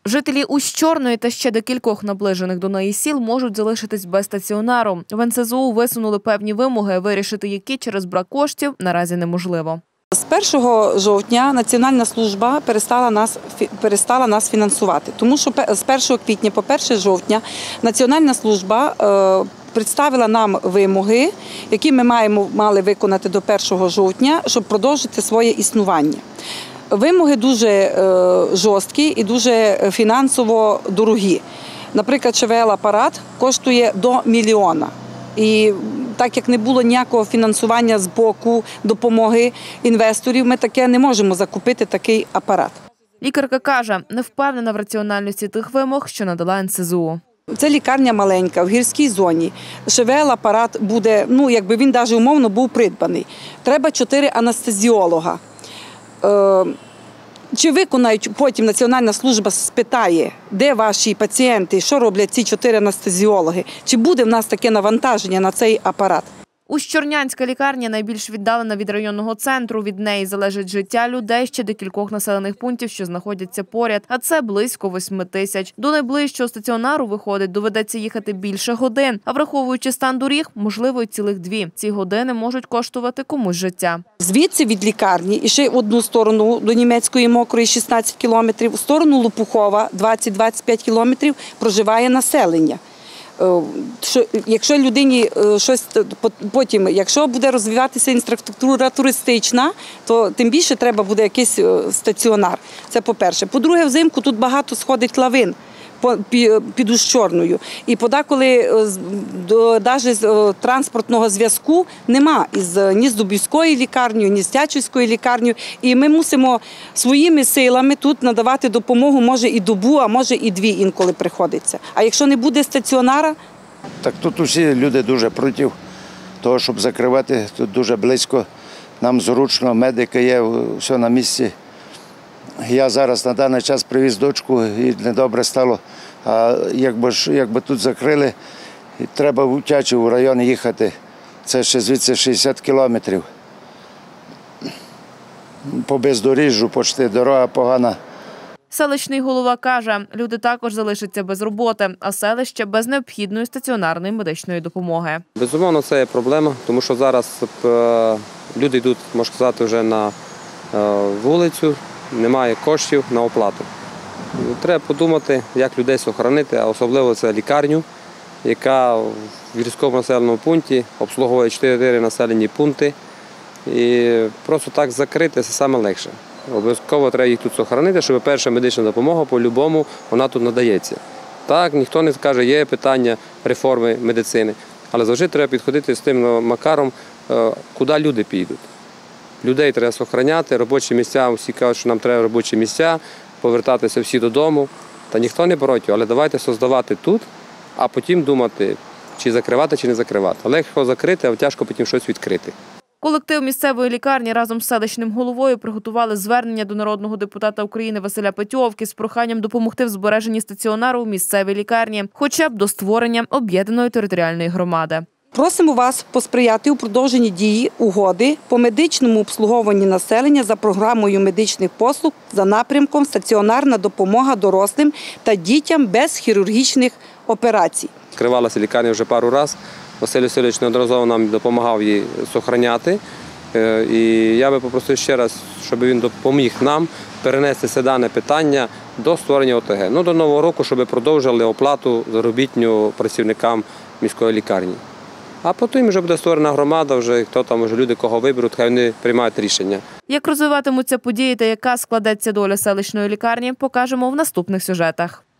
Жителі Усть-Чорної та ще декількох наближених до неї сіл можуть залишитись без стаціонару. В НСЗУ висунули певні вимоги, вирішити які через брак коштів наразі неможливо. З 1 жовтня Національна служба перестала нас фінансувати, тому що з 1 квітня по 1 жовтня Національна служба представила нам вимоги, які ми мали виконати до 1 жовтня, щоб продовжити своє існування. Вимоги дуже жорсткі і дуже фінансово дорогі. Наприклад, ШВЛ-апарат коштує до 1 мільйона. І так як не було ніякого фінансування з боку допомоги інвесторів, ми таке не можемо закупити такий апарат. Лікарка каже, не впевнена в раціональності тих вимог, що надала НСЗУ. Це лікарня маленька, в гірській зоні. ШВЛ-апарат буде, він навіть умовно був придбаний. Треба 4 анестезіолога. Чи виконають, потім Національна служба спитає, де ваші пацієнти, що роблять ці 4 анестезіологи, чи буде в нас таке навантаження на цей апарат. Усть-Чорнянська лікарня найбільш віддалена від районного центру. Від неї залежить життя людей ще декількох населених пунктів, що знаходяться поряд. А це близько 8 тисяч. До найближчого стаціонару, виходить, доведеться їхати більше годин. А враховуючи стан доріг, можливо, й цілих 2. Ці години можуть коштувати комусь життя. Звідси від лікарні, і ще одну сторону до Німецької Мокрої 16 кілометрів, в сторону Лопухова 20-25 кілометрів проживає населення. Якщо людині щось потім, якщо буде розвиватися інфраструктура туристична, то тим більше треба буде якийсь стаціонар. Це по-перше. По-друге, взимку тут багато сходить лавин під Усть-Чорною. І подеколи навіть транспортного зв'язку нема ні з Дубівською лікарнею, ні з Тячівською лікарнею. І ми мусимо своїми силами тут надавати допомогу, може і добу, а може і 2 інколи приходиться. А якщо не буде стаціонара? Так тут усі люди дуже проти того, щоб закривати. Тут дуже близько, нам зручно, медики є, все на місці. Я зараз на даний час привіз дочку і недобре стало. А якби тут закрили, треба в Тячів район їхати. Це ще звідси 60 кілометрів. По бездоріжжю, почти дорога погана. Селищний голова каже, люди також залишаться без роботи, а селище без необхідної стаціонарної медичної допомоги. Безумовно, це є проблема, тому що зараз люди йдуть, можна сказати, вже на вулицю, немає коштів на оплату. Треба подумати, як людей сохранити, а особливо це лікарню, яка в гірському населеному пункті обслуговує 4 населені пункти. І просто так закрити – це саме легше. Обов'язково треба їх тут сохранити, щоб перша медична допомога по-любому вона тут надається. Так, ніхто не скаже, є питання реформи медицини, але завжди треба підходити з тим макаром, куди люди підуть. Людей треба сохраняти, робочі місця, всі кажуть, що нам треба робочі місця, повертатися всі додому. Та ніхто не проти, але давайте створювати тут, а потім думати, чи закривати, чи не закривати. Легко закрити, а тяжко потім щось відкрити. Колектив місцевої лікарні разом з селищним головою приготували звернення до народного депутата України Василя Петьовки з проханням допомогти в збереженні стаціонару у місцевій лікарні, хоча б до створення об'єднаної територіальної громади. Просимо вас посприяти у продовженні дії угоди по медичному обслуговуванні населення за програмою медичних послуг за напрямком «Стаціонарна допомога дорослим та дітям без хірургічних операцій». Скривалася лікарня вже пару разів. Василь Васильович неодноразово нам допомагав її зберігати. І я би попросив ще раз, щоб він допоміг нам перенести це дане питання до створення ОТГ. До Нового року, щоб продовжили оплату заробітну працівникам міської лікарні. А потім вже буде створена громада, вже хто там, вже люди, кого виберуть, хай вони приймають рішення. Як розвиватимуться події та яка складеться доля селищної лікарні, покажемо в наступних сюжетах.